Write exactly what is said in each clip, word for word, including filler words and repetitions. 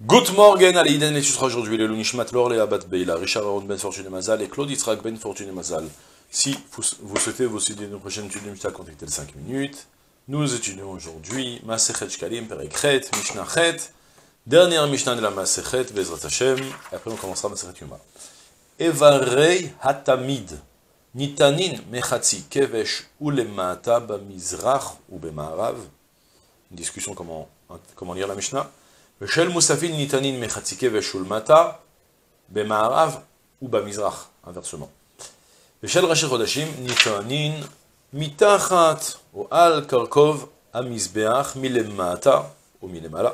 Good morning, allez, Iden et sera aujourd'hui le Lunishmat Lor, le Abat Beila, Richard Aaron Ben Fortune Mazal et Claude Yitzhak Ben Fortune Mazal. Si vous, vous souhaitez vous étudier nos prochaines études de Mishnah, contactez les cinq minutes. Nous étudions aujourd'hui Masechet Shkalim, Perek Chet, Mishnah Chet, dernière Mishnah de la Masechet, Bezrat Hashem, et après on commencera Masechet Yuma. Evarei Hatamid, Nitanin Mechatzi Kevesh Ulemata Bamizrach ou Bemarav. Une discussion comment, comment lire la Mishnah. Shel Musafin Nitanin Mechatzi Kevesh Ulemata Bemarav ou Bamizrach, inversement. Shel Rashi Chodashim Nitanin Mitachat ou Al Karkov Amizbeach Milemata ou Milemala.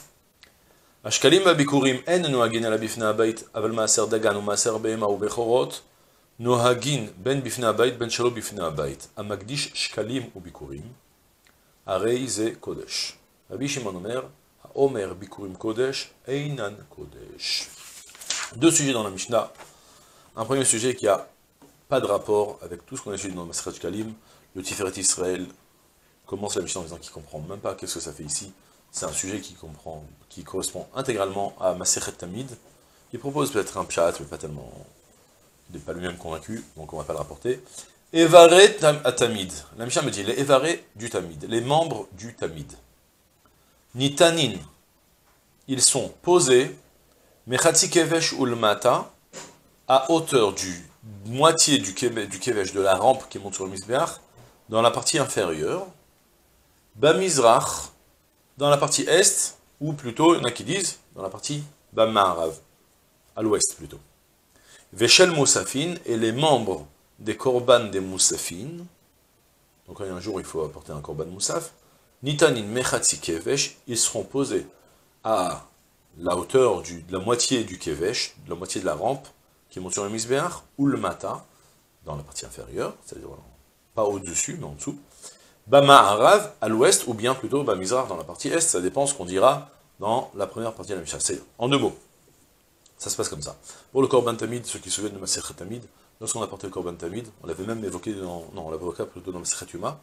השקלים והביקורים אין נוהגין אלא בפני הבית, אבל מעשר דגן ומעשר בהמה ובכורות נוהגין בין בפני הבית בין שלא בפני הבית. המקדיש שקלים וביקורים, הרי זה קודש. רבי שמעון אומר, האומר ביקורים קודש, אינן קודש. Deux sujets dans la Mishnah. Un premier sujet qui n'a pas de rapport avec tout ce qu'on a étudié dans le Masechet Shkalim. Le Tiferet Israël commence la Mishnah en disant qu'il ne comprend même pas qu'est-ce que ça fait ici. C'est un sujet qui comprend, qui correspond intégralement à Masechet Tamid. Il propose peut-être un pshat, mais pas tellement, il n'est pas lui-même convaincu, donc on ne va pas le rapporter. Evaré Tamid. La Mishnah me dit les Evaré du Tamid, les membres du Tamid. Nitanin, ils sont posés, Mechatzi Kevesh Ulmata, à hauteur du moitié du Kevesh, de la rampe qui monte sur le Mizbeach, dans la partie inférieure. Bamizrach, dans la partie est, ou plutôt, il y en a qui disent, dans la partie Bamarav, à l'ouest plutôt. Veshel Moussafin, et les membres des korban des Moussafin, donc un jour il faut apporter un korban Moussaf, Nitanin Mechatzi Kevesh, ils seront posés à la hauteur du, de la moitié du Kevesh, de la moitié de la rampe, qui monte sur le Mizbeach, ou le Mata, dans la partie inférieure, c'est-à-dire pas au-dessus, mais en dessous, Bama'arav, à l'ouest, ou bien plutôt Bamizrach dans la partie est, ça dépend ce qu'on dira dans la première partie de la Mishnah. C'est en deux mots. Ça se passe comme ça. Pour le Korban Tamid, ceux qui se souviennent de Masechet Tamid, lorsqu'on apportait le Korban Tamid, on l'avait même évoqué dans, non, on l'avait évoqué plutôt dans Masechet Yuma,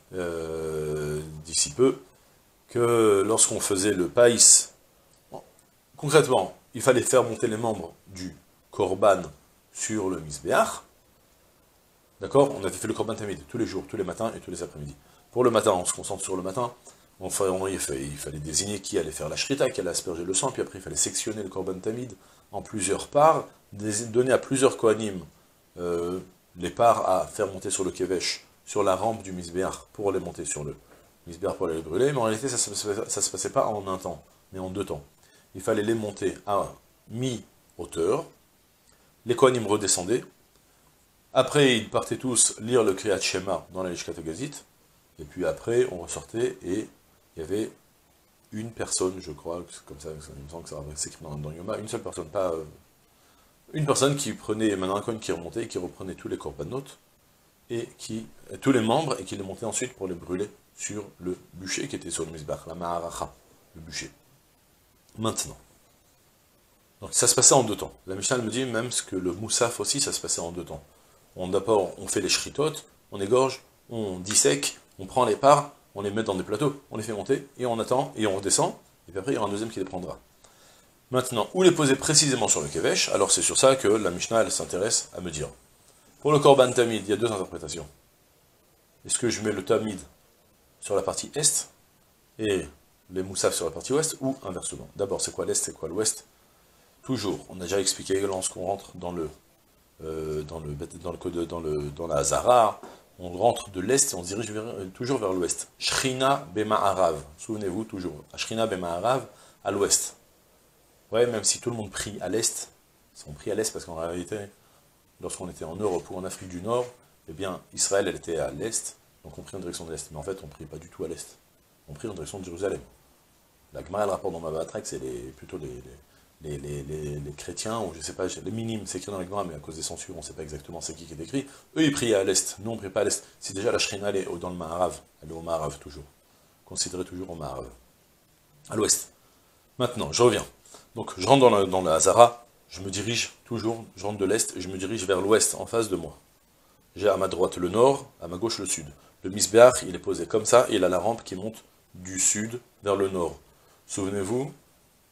euh, d'ici peu, que lorsqu'on faisait le païs, bon, concrètement, il fallait faire monter les membres du Korban sur le Mizbeach. D'accord? On avait fait le Korban Tamid tous les jours, tous les matins et tous les après-midi. Pour le matin, on se concentre sur le matin. On, on, il, fallait, il fallait désigner qui allait faire la shrita, qui allait asperger le sang, puis après il fallait sectionner le Korban Tamid en plusieurs parts, donner à plusieurs kohanim euh, les parts à faire monter sur le kevesh, sur la rampe du Mizbeach, pour les monter sur le Mizbeach pour aller les brûler. Mais en réalité, ça ne se passait pas en un temps, mais en deux temps. Il fallait les monter à mi-hauteur, les kohanim redescendaient. Après, ils partaient tous lire le Kriyat Shema dans la Lishkat Gazit, et puis après, on ressortait, et il y avait une personne, je crois, comme ça, il me semble que ça va s'écrire dans, dans Yoma, une seule personne, pas... Euh, une personne qui prenait, maintenant un coin qui remontait, et qui reprenait tous les korbanot, et qui, tous les membres, et qui les montait ensuite pour les brûler sur le bûcher qui était sur le Mizbach, la Ma'aracha, le bûcher. Maintenant. Donc ça se passait en deux temps. La Mishnah me dit même que le Moussaf aussi, ça se passait en deux temps. On, d'abord, on fait les shritot, on égorge, on dissèque, on prend les parts, on les met dans des plateaux, on les fait monter, et on attend, et on redescend, et puis après il y aura un deuxième qui les prendra. Maintenant, où les poser précisément sur le kevesh, alors c'est sur ça que la Mishnah, elle s'intéresse à me dire. Pour le Korban Tamid, il y a deux interprétations. Est-ce que je mets le Tamid sur la partie est, et les Moussaf sur la partie ouest, ou inversement? D'abord, c'est quoi l'est, c'est quoi l'ouest? Toujours, on a déjà expliqué lorsqu'on rentre dans le Euh, dans, le, dans, le, dans, le, dans la Hazara, on rentre de l'est et on se dirige vers, euh, toujours vers l'ouest. Shrina Bema'arav, souvenez-vous toujours, Shrina Bema'arav, à l'ouest. Ouais, même si tout le monde prie à l'est, on prie à l'est parce qu'en réalité, lorsqu'on était en Europe ou en Afrique du Nord, eh bien, Israël, elle était à l'est, donc on prie en direction de l'est. Mais en fait, on ne prie pas du tout à l'est, on prie en direction de Jérusalem. La Gemara, elle rapporte dans ma Batraque, c'est les, plutôt les... les Les, les, les, les chrétiens, ou je sais pas, les minimes, c'est écrit dans la Gemara, mais à cause des censures, on ne sait pas exactement c'est qui qui est écrit, eux ils prient à l'est, nous on prie pas à l'est, c'est déjà la Shrina, elle est dans le Maharav, elle est au Maharav toujours, considérée toujours au Maharav, à l'ouest. Maintenant, je reviens, donc je rentre dans la, dans la Hazara, je me dirige toujours, je rentre de l'est, et je me dirige vers l'ouest, en face de moi. J'ai à ma droite le nord, à ma gauche le sud. Le Mizbeach, il est posé comme ça, et il a la rampe qui monte du sud vers le nord. Souvenez-vous,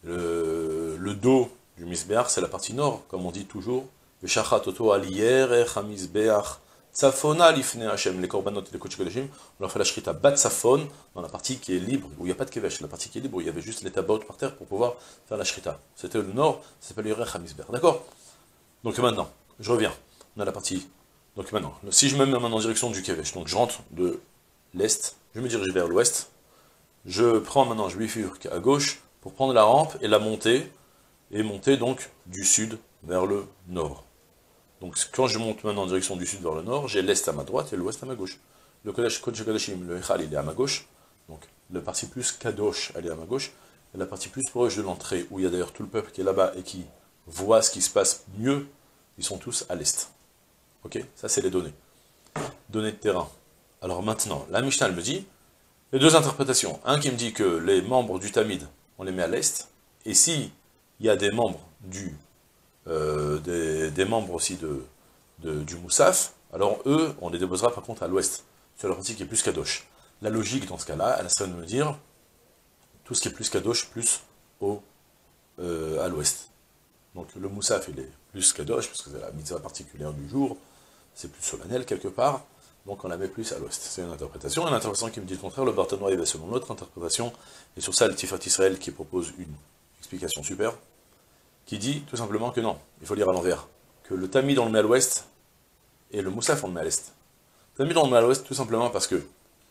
Le, le dos du Misbeach, c'est la partie nord, comme on dit toujours. Veshachat oto al yerech ha-Misbeach tzafona lifnei Hashem. Les korbanot et les kodesh kodashim, on leur fait la shrita bat tzafon, dans la partie qui est libre, où il n'y a pas de kevesh, la partie qui est libre, où il y avait juste les tabot par terre pour pouvoir faire la shrita. C'était le nord, ça s'appelle yerech ha-Misbeach. D'accord? Donc maintenant, je reviens. On a la partie. Donc maintenant, si je me mets maintenant en direction du kevesh, donc je rentre de l'est, je me dirige vers l'ouest, je prends maintenant, je bifurque à gauche, pour prendre la rampe et la monter, et monter donc du sud vers le nord. Donc quand je monte maintenant en direction du sud vers le nord, j'ai l'est à ma droite et l'ouest à ma gauche. Le Kodesh Kodashim, le Echal, il est à ma gauche, donc la partie plus Kadosh, elle est à ma gauche, et la partie plus proche de l'entrée, où il y a d'ailleurs tout le peuple qui est là-bas et qui voit ce qui se passe mieux, ils sont tous à l'est. Ok? Ça c'est les données. Données de terrain. Alors maintenant, la Mishnah, elle me dit, les deux interprétations. Un qui me dit que les membres du Tamid, on les met à l'est, et si il y a des membres du, euh, des, des membres aussi de, de, du Moussaf, alors eux, on les déposera par contre à l'ouest, sur la partie qui est plus Kadosh. La logique dans ce cas-là, elle serait de me dire, tout ce qui est plus Kadosh, plus au, euh, à l'ouest. Donc le Moussaf, il est plus Kadosh, parce que c'est la mitzvah particulière du jour, c'est plus solennel quelque part, donc on la met plus à l'ouest. C'est une interprétation. Une interprétation qui me dit le contraire, le Barthénois il va selon l'autre interprétation, et sur ça le Tifat Israël qui propose une explication super, qui dit tout simplement que non, il faut lire à l'envers, que le Tamid on le met à l'ouest, et le Moussaf on le met à l'est. Le Tamid on le met à l'ouest tout simplement parce que,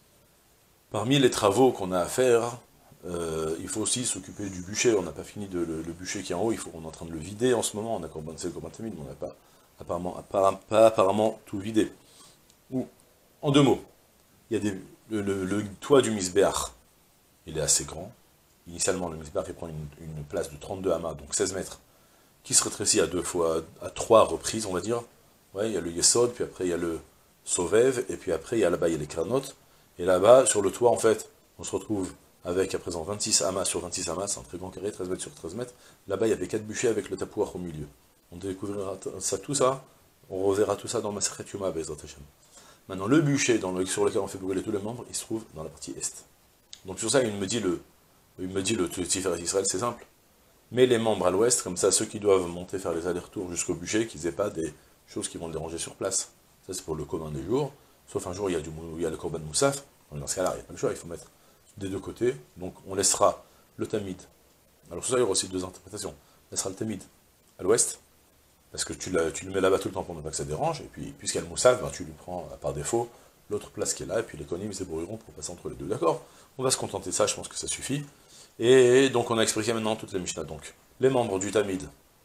parmi les travaux qu'on a à faire, euh, il faut aussi s'occuper du bûcher. On n'a pas fini de, le, le bûcher qui est en haut, il faut, on est en train de le vider en ce moment, on a Korban Sel, Korban Tamid, mais on n'a pas apparemment, apparemment, pas apparemment tout vidé. Ou, en deux mots, il y a des, le, le, le toit du Misbeach, il est assez grand. Initialement, le Misbeach prend une, une place de trente-deux amas, donc seize mètres, qui se rétrécit à deux fois, à trois reprises, on va dire. Ouais, il y a le Yesod, puis après il y a le Sovev, et puis après il y a là-bas il y a les Kranot. Et là-bas, sur le toit, en fait, on se retrouve avec à présent vingt-six amas sur vingt-six amas, c'est un très grand carré, treize mètres sur treize mètres. Là-bas, il y avait quatre bûchers avec le tapouach au milieu. On découvrira ça, tout ça, on reverra tout ça dans Masechet Yoma Be'ezrat Hashem. Maintenant, le bûcher dans le, sur lequel on fait brûler tous les membres, il se trouve dans la partie est. Donc sur ça, il me dit le, il me dit le Tiferet Israël, c'est simple. Mets les membres à l'ouest, comme ça, ceux qui doivent monter faire les allers-retours jusqu'au bûcher, qu'ils n'aient pas des choses qui vont le déranger sur place. Ça, c'est pour le commun des jours. Sauf un jour, il y a, du, il y a le Korban Moussaf. Dans ce cas-là, il n'y a pas le choix, il faut mettre des deux côtés. Donc on laissera le Tamid. Alors sur ça, il y aura aussi deux interprétations. On laissera le Tamid à l'ouest, parce que tu, tu le mets là-bas tout le temps pour ne pas que ça dérange, et puis puisqu'il y a le Moussaf, ben, tu lui prends par défaut l'autre place qui est là, et puis les Kohanim se débrouilleront pour passer entre les deux. D'accord? On va se contenter de ça, je pense que ça suffit. Et donc on a expliqué maintenant toutes les Mishnah. Donc les membres du Tamid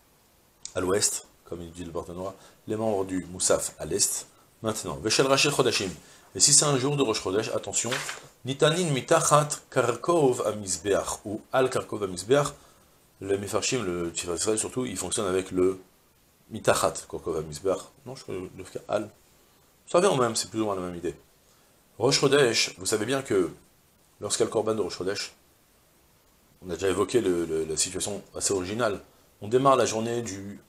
à l'ouest, comme il dit le Barthénois, les membres du Moussaf à l'est. Maintenant, Veshel Rachel Chodashim. Et si c'est un jour de Rosh Chodesh, attention, Nitanin mitachat karkov amizbeach, ou al karkov amizbeach, le Mefarshim, le Tiferet Israël surtout, il fonctionne avec le mitachat karkov amizbeach. Non, je crois que le cas al. Ça vient au même, c'est plus ou moins la même idée. Rosh Chodesh, vous savez bien que lorsqu'il y a le Korban de Rosh Chodesh, on a déjà évoqué le, le, la situation assez originale. On démarre la journée du,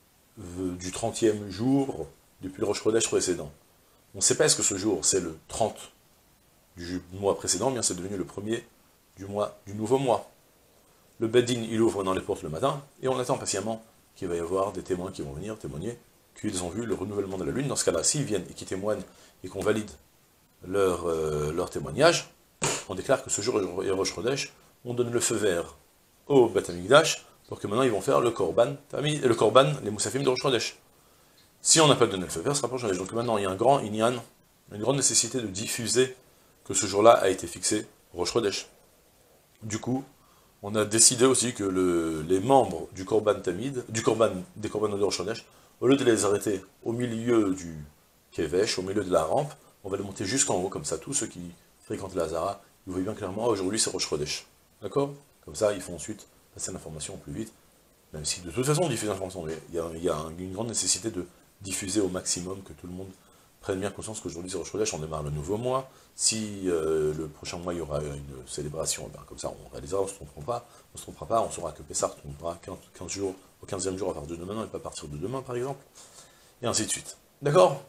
du trentième jour depuis le Rosh Chodesh précédent. On ne sait pas est-ce que ce jour, c'est le trente du mois précédent, bien c'est devenu le premier du mois du nouveau mois. Le Beddin, il ouvre dans les portes le matin, et on attend patiemment qu'il va y avoir des témoins qui vont venir témoigner qu'ils ont vu le renouvellement de la lune. Dans ce cas-là, s'ils viennent et qu'ils témoignent et qu'on valide leur, euh, leur témoignage, on déclare que ce jour est Rosh Chodesh, on donne le feu vert au Beth Amikdash, pour que maintenant ils vont faire le Korban, le Korban, les Moussafim de Rosh Chodesh. Si on n'a pas donné le feu vert, ce sera pas Rosh Chodesh. Donc maintenant il y a un grand inyan, une grande nécessité de diffuser que ce jour-là a été fixé Rosh Chodesh. Du coup, on a décidé aussi que le, les membres du Korban Tamid, du Korban, des Korban de Rosh Chodesh, au lieu de les arrêter au milieu du Kevesh, au milieu de la rampe, on va les monter jusqu'en haut, comme ça tous ceux qui fréquentent la Hazara, ils voient bien clairement, oh, aujourd'hui c'est Rosh Chodesh. D'accord? Comme ça, ils font ensuite passer l'information plus vite, même si de toute façon on diffuse l'information, mais il y a, il y a une grande nécessité de diffuser au maximum, que tout le monde prenne bien conscience qu'aujourd'hui c'est Rosh Chodesh, on démarre le nouveau mois. Si euh, le prochain mois il y aura une célébration, ben, comme ça on réalisera, on ne se trompera pas, on se trompera pas, on saura que Pessah tombera quinze jours, au quinzième jour à partir de demain, et pas à partir de demain par exemple, et ainsi de suite. D'accord?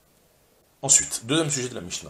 Ensuite, deuxième sujet de la Mishnah.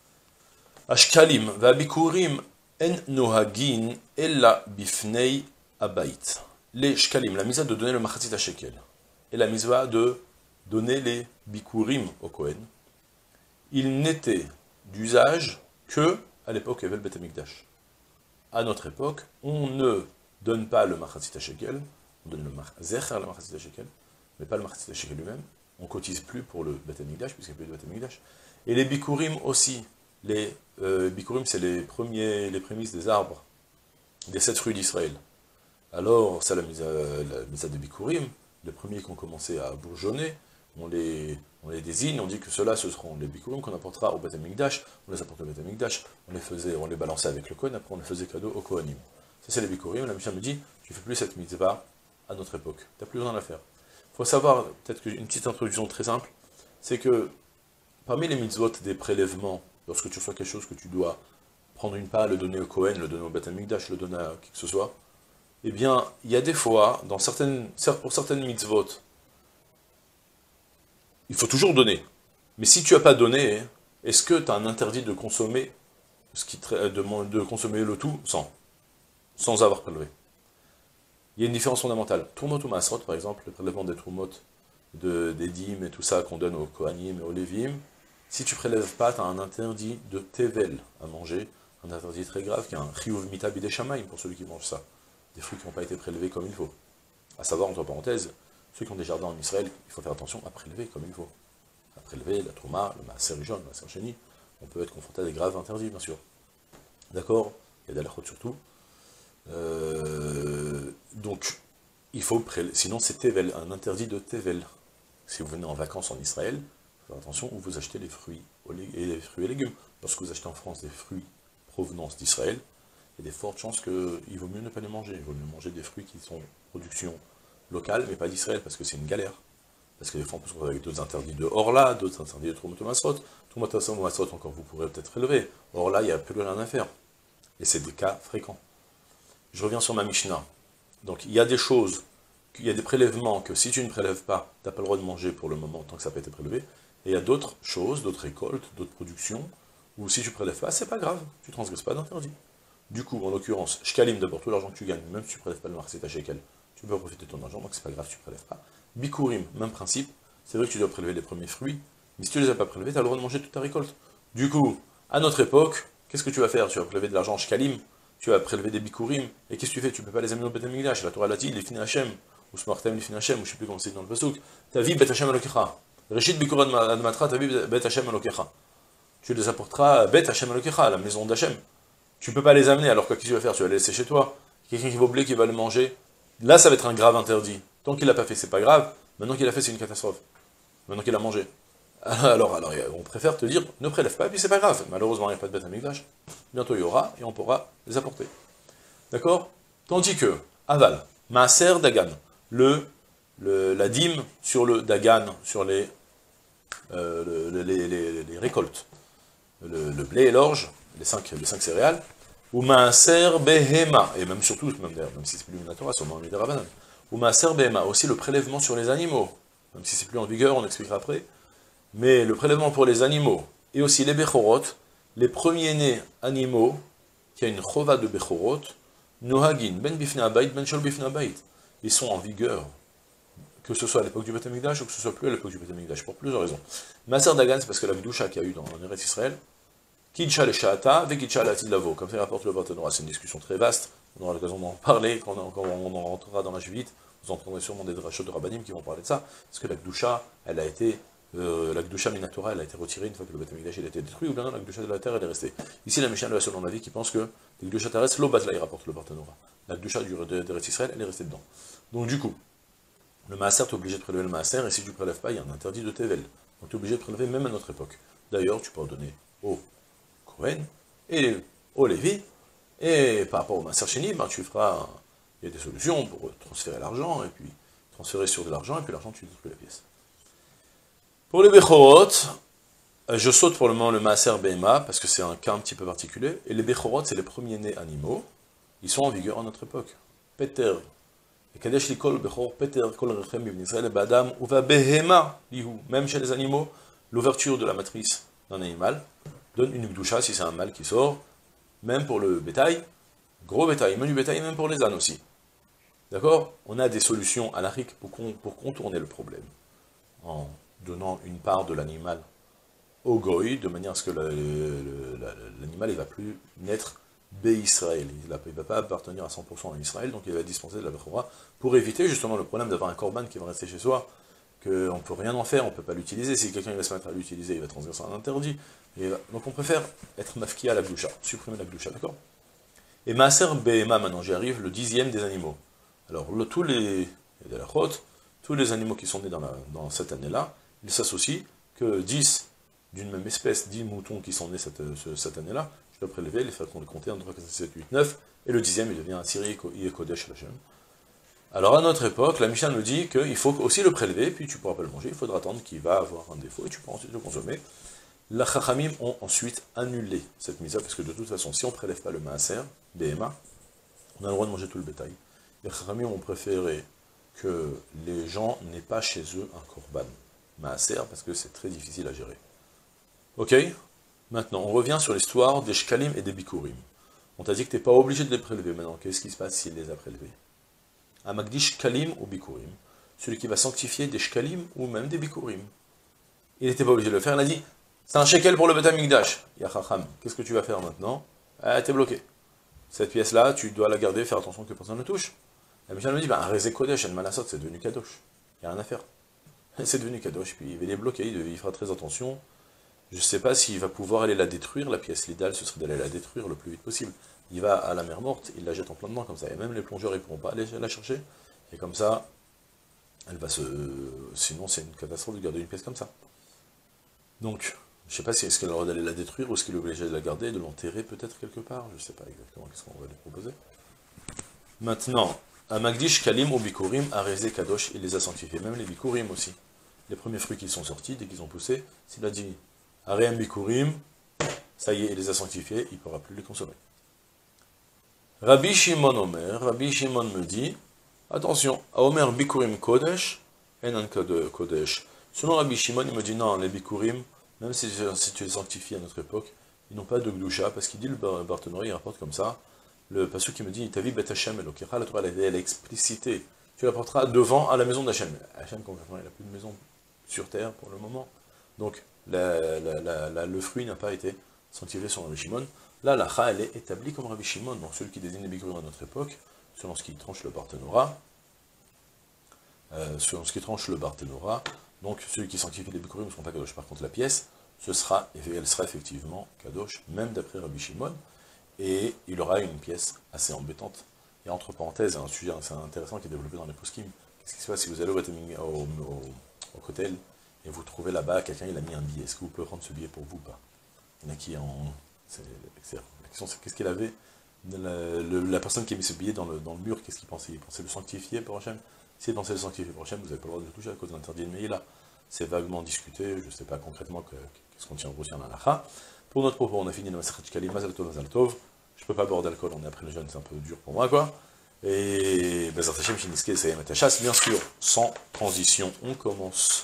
Ashkalim va bikurim en nohagin ella bifnei Abaït. Les shkalim, la mitzvah de donner le machatzit à shekel, et la mitzvah de donner les bikurim au Kohen, il n'était d'usage que à l'époque Evel Bet Amikdash. À notre époque, on ne donne pas le machatzit à shekel, on donne le zecher, le machatzit à shekel, mais pas le machatzit à shekel lui-même. On cotise plus pour le Bet Amikdash, puisqu'il n'y a plus de Bet Amikdash. Et les bikurim aussi. Les euh, bikurim, c'est les premiers, les prémices des arbres, des sept fruits d'Israël. Alors, ça, la mise à des bikurim, les premiers qui ont commencé à bourgeonner, on les, on les désigne, on dit que ceux-là, ce seront les bikurim qu'on apportera au Bet Amikdash, on les apporte au Bet Amikdash, on les faisait, on les balançait avec le Kohen, après on les faisait cadeau au Kohanim. Ça, c'est les bikurim. La Mishnah me dit, tu fais plus cette mitzvah à notre époque. Tu n'as plus besoin de la faire. Il faut savoir, peut-être qu'une petite introduction très simple, c'est que parmi les mitzvot des prélèvements, lorsque tu reçois quelque chose que tu dois prendre une part, le donner au Kohen, le donner au Bet Amikdash, le donner à qui que ce soit, eh bien, il y a des fois, dans certaines, pour certaines mitzvot, il faut toujours donner. Mais si tu n'as pas donné, est-ce que tu as un interdit de consommer, ce qui, de, de consommer le tout sans, sans avoir prélevé? Il y a une différence fondamentale. Troumot ou Masrot, par exemple, le prélèvement des Troumot, de, des dîmes et tout ça qu'on donne aux Kohanim et aux Lévim, si tu ne prélèves pas, tu as un interdit de Tevel à manger, un interdit très grave, qui est un Chiyuv Mita Bidei Shamayim pour celui qui mange ça. Des fruits qui n'ont pas été prélevés comme il faut. À savoir, entre parenthèses, ceux qui ont des jardins en Israël, il faut faire attention à prélever comme il faut. À prélever la Trouma, le Maaser Rishon, le Maaser Sheni, on peut être confronté à des graves interdits, bien sûr. D'accord? Il y a des halachot surtout. Euh, donc, il faut prélever. Sinon, c'est Tevel, un interdit de Tevel. Si vous venez en vacances en Israël, il faut faire attention où vous achetez les fruits et les fruits et légumes. Lorsque vous achetez en France des fruits provenance d'Israël, il y a des fortes chances qu'il vaut mieux ne pas les manger. Il vaut mieux manger des fruits qui sont production locale, mais pas d'Israël, parce que c'est une galère. Parce que des fois, on peut se retrouver avec d'autres interdits de Orla, d'autres interdits de Troumot ou Masrot. Troumot ou Masrot, encore, vous pourrez peut-être élever. Orla, il n'y a plus rien à faire. Et c'est des cas fréquents. Je reviens sur ma Mishnah. Donc, il y a des choses, il y a des prélèvements que si tu ne prélèves pas, tu n'as pas le droit de manger pour le moment, tant que ça n'a pas été prélevé. Et il y a d'autres choses, d'autres récoltes, d'autres productions, où si tu ne prélèves pas, c'est pas grave. Tu ne transgresses pas d'interdit. Du coup, en l'occurrence, shkalim d'abord, tout l'argent que tu gagnes, même si tu ne prélèves pas le marché à shekel, tu peux profiter de ton argent, donc c'est pas grave, tu ne prélèves pas. Bikurim, même principe, c'est vrai que tu dois prélever les premiers fruits, mais si tu ne les as pas prélevés, tu as le droit de manger toute ta récolte. Du coup, à notre époque, qu'est-ce que tu vas faire? Tu vas prélever de l'argent shkalim, tu vas prélever des bikurim, et qu'est-ce que tu fais? Tu ne peux pas les amener au Bet Amikdash, la Torah l'a dit, les fin Hashem, ou smartem les fin Hashem, ou je ne sais plus comment c'est dans le pasuk, ta vie Bet Hashem Elokecha. Reshit bikurim admatra, ta vie Bet Hashem Elokecha. Tu les apporteras Bet Hashem Elokecha, la maison d'Hashem. Tu ne peux pas les amener, alors que qu'est-ce que tu vas faire? Tu vas les laisser chez toi. Quelqu'un qui va oublier, qui va les manger. Là, ça va être un grave interdit. Tant qu'il l'a pas fait, c'est pas grave. Maintenant qu'il l'a fait, c'est une catastrophe. Maintenant qu'il a mangé. Alors, alors, on préfère te dire, ne prélève pas, et puis c'est pas grave. Malheureusement, il n'y a pas de Bet Amikdash. Bientôt, il y aura, et on pourra les apporter. D'accord? Tandis que, aval, Maaser Dagan, le, le, la dîme sur le Dagan, sur les, euh, le, les, les, les récoltes. Le, le blé et l'orge, les cinq, les cinq céréales, ou Maaser Behema, et même surtout, même, même si c'est plus une Torah, c'est au moment de Rabbanan, ou Maaser Behema, aussi le prélèvement sur les animaux, même si c'est plus en vigueur, on expliquera après, mais le prélèvement pour les animaux, et aussi les Bechorot, les premiers-nés animaux, qui a une chova de Bechorot, Nohagin, Ben Bifne Abayit, Ben Shol Bifne Abayit, ils sont en vigueur, que ce soit à l'époque du Bet Amikdash, ou que ce soit plus à l'époque du Bet Amikdash, pour plusieurs raisons. Maaser Dagan, c'est parce que la Gdusha qu'il y a eu dans l'Eretz Israël, Kitcha le Sha'ata, Vekitcha la Tidlavo, comme ça rapporte le Vartanora. C'est une discussion très vaste, on aura l'occasion d'en parler quand on, quand on en rentrera dans la Juvite, vous entendrez sûrement des drachot de Rabbanim qui vont parler de ça, parce que la Gdusha, elle a été, euh, la Gdusha Minatora, elle a été retirée une fois que le Bet Amikdash a été détruit, ou bien non, la Gdusha de la terre, elle est restée. Ici, la Mishnah de la selon avis qui pense que la Gdusha terrestre, l'Obatla, il rapporte le Vartanora. La Gdusha du d'Eretz Israël, elle est restée dedans. Donc du coup, le Maaser, tu es obligé de prélever le Maaser, et si tu ne prélèves pas, il y a un interdit de Tevel. Donc tu es obligé de prélever même à notre époque. D'ailleurs, tu peux en donner au Kohen, et au Lévi, et par rapport au Maaser Sheni, ben, tu feras, il y a des solutions pour transférer l'argent, et puis transférer sur de l'argent, et puis l'argent, tu détruis la pièce. Pour les Bechorot, je saute pour le moment le Maaser Behema, parce que c'est un cas un petit peu particulier, et les Bechorot, c'est les premiers-nés animaux, ils sont en vigueur à notre époque. Peter, et Kadesh Likol Bechor, Peter, Kol Rechem, Ibn Israël, Badam, Uva Behema, Lihu, même chez les animaux, l'ouverture de la matrice d'un animal, donne une gdusha si c'est un mâle qui sort, même pour le bétail, gros bétail, menu bétail, même pour les ânes aussi. D'accord? On a des solutions à l'arique pour, con, pour contourner le problème, en donnant une part de l'animal au goy, de manière à ce que l'animal ne va plus naître bé-Israël. Il ne va pas appartenir à cent pour cent à Israël, donc il va être dispensé de la Bechora, pour éviter justement le problème d'avoir un korban qui va rester chez soi, qu'on ne peut rien en faire, on ne peut pas l'utiliser. Si quelqu'un va se mettre à l'utiliser, il va transgresser un interdit. Et donc on préfère être mafki à la gloucha, supprimer la gloucha, d'accord? Et Maaser Behema, maintenant j'y arrive, le dixième des animaux. Alors le, tous les de la chôte, tous les animaux qui sont nés dans, la, dans cette année-là, ils s'associent que dix d'une même espèce, dix moutons qui sont nés cette, cette année-là, je dois prélever, les faire qu'on les compter, un, deux, trois, quatre, cinq, six, sept, huit, neuf, et le dixième, il devient un Siri et Kodesh Hashem. Alors à notre époque, la Mishnah nous dit qu'il faut aussi le prélever, puis tu ne pourras pas le manger, il faudra attendre qu'il va avoir un défaut, et tu pourras ensuite le consommer. La Chachamim ont ensuite annulé cette mise, parce que de toute façon, si on ne prélève pas le Maaser, B M A, on a le droit de manger tout le bétail. Les Chachamim ont préféré que les gens n'aient pas chez eux un korban Maaser, parce que c'est très difficile à gérer. Ok? Maintenant, on revient sur l'histoire des shkalim et des bikurim. On t'a dit que tu n'es pas obligé de les prélever. Maintenant, qu'est-ce qui se passe s'il les a prélevés? Un magdi shkalim ou bikurim, celui qui va sanctifier des shkalim ou même des bikurim. Il n'était pas obligé de le faire, il a dit, c'est un shekel pour le Beth Amikdash. Ya chacham, qu'est-ce que tu vas faire maintenant? Ah, t'es bloqué. Cette pièce-là, tu dois la garder, faire attention que personne ne touche. La Mishnah me dit, ben, un rezé kodesh, un malasot, c'est devenu kadosh. Il n'y a rien à faire. C'est devenu kadosh, puis il va les bloquer, il fera très attention. Je ne sais pas s'il va pouvoir aller la détruire, la pièce. L'idéal, ce serait d'aller la détruire le plus vite possible. Il va à la mer morte, il la jette en plein dedans, comme ça. Et même les plongeurs, ils ne pourront pas aller la chercher. Et comme ça, elle va se... Sinon, c'est une catastrophe de garder une pièce comme ça. Donc, je ne sais pas si est-ce qu'elle aura d'aller la détruire, ou est-ce qu'il est obligé de la garder, de l'enterrer peut-être quelque part. Je ne sais pas exactement qu'est-ce qu'on va lui proposer. Maintenant, à Magdish, Kalim ou Bikurim, Arezé, Kadosh, il les a sanctifiés. Même les Bikurim aussi. Les premiers fruits qui sont sortis, dès qu'ils ont poussé, s'il a dit Areem Bikurim, ça y est, il les a sanctifiés, il ne pourra plus les consommer. Rabbi Shimon Omer, Rabbi Shimon me dit, attention, à Omer Bikurim Kodesh, Enan Kodesh. Selon Rabbi Shimon, il me dit non, les Bikurim, même si, si tu les sanctifies à notre époque, ils n'ont pas de Gdusha, parce qu'il dit le Barthénoï, il rapporte comme ça, le passage qui me dit, Tavi Bet Hashem Elokecha, la Torah elle est explicité, tu l'apporteras devant à la maison d'Hachem. Hachem, concrètement, il n'a plus de maison sur terre pour le moment, donc la, la, la, la, le fruit n'a pas été sanctifié sur Rabbi Shimon. Là, la Cha, elle est établie comme Rabbi Shimon, donc celui qui désigne les Bikurim à notre époque, selon ce qui tranche le Barthénora, euh, selon ce qui tranche le Barthénora, donc celui qui sanctifie les Bikurim ne seront pas Kadosh. Par contre, la pièce, ce sera, elle sera effectivement Kadosh, même d'après Rabbi Shimon, et il aura une pièce assez embêtante. Et entre parenthèses, un sujet assez intéressant qui est développé dans les poskim. Qu'est-ce qui se passe si vous allez au, au, au, au Kotel, et vous trouvez là-bas, quelqu'un il a mis un billet, est-ce que vous pouvez prendre ce billet pour vous ou pas? Il y en a qui en... La question c'est qu'est-ce qu'il avait, la, le, la personne qui a mis ce billet dans le, dans le mur, qu'est-ce qu'il pensait? Il pensait le sanctifier pour Hachem? S'il pensait le sanctifier pour Hachem, vous n'avez pas le droit de le toucher à cause de l'interdit de Meïla. C'est vaguement discuté, je ne sais pas concrètement qu'est-ce qu'on tient aussi en halakha. Pour notre propos, on a fini le Masechet Shkalim, Mazal Tov, Mazal Tov. Je ne peux pas boire d'alcool, on est après le jeûne, c'est un peu dur pour moi, quoi. Et Bezrat Hashem, Shiniske, c'est Matachas, bien sûr, sans transition, on commence.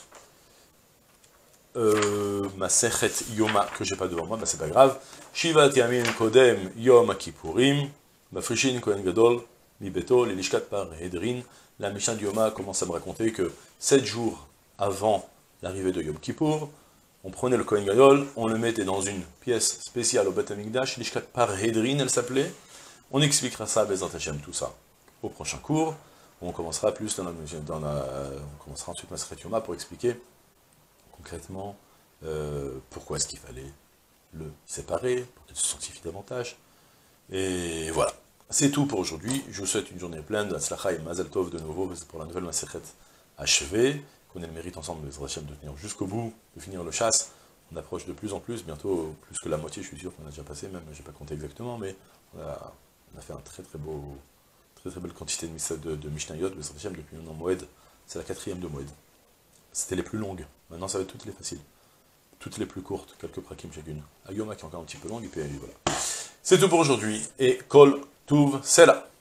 Euh, ma sechet yoma que j'ai pas devant moi, bah c'est pas grave. Shivat yamin kodem yom kippurim, mafrishin kohen gadol mi beto lelishkat par hedrin. La Mishnah de Yoma commence à me raconter que sept jours avant l'arrivée de Yom Kippour, on prenait le kohen gadol, on le mettait dans une pièce spéciale au Beth Amikdash, lishkat par hedrin, elle s'appelait. On expliquera ça, Bezrat Hashem, tout ça au prochain cours. On commencera plus dans la, dans la on commencera ensuite ma sechet yoma pour expliquer concrètement, euh, pourquoi est-ce qu'il fallait le séparer, pour qu'il se sanctifie davantage. Et voilà. C'est tout pour aujourd'hui. Je vous souhaite une journée pleine d'Atzlacha et Mazal Tov de nouveau pour la nouvelle Masechet achevée, qu'on ait le mérite ensemble, les Rachem, de tenir jusqu'au bout, de finir le chasse. On approche de plus en plus, bientôt plus que la moitié, je suis sûr qu'on a déjà passé, même, je n'ai pas compté exactement, mais on a, on a fait un très très beau, très très belle quantité de, de, de Mishnayot, les Rachem, depuis maintenant Moed. C'est la quatrième de Moed. C'était les plus longues. Maintenant, ça va être toutes les faciles. Toutes les plus courtes, quelques prakim chacune. Ayoma qui est encore un petit peu longue, et puis voilà. C'est tout pour aujourd'hui. Et Kol Tuv, c'est là.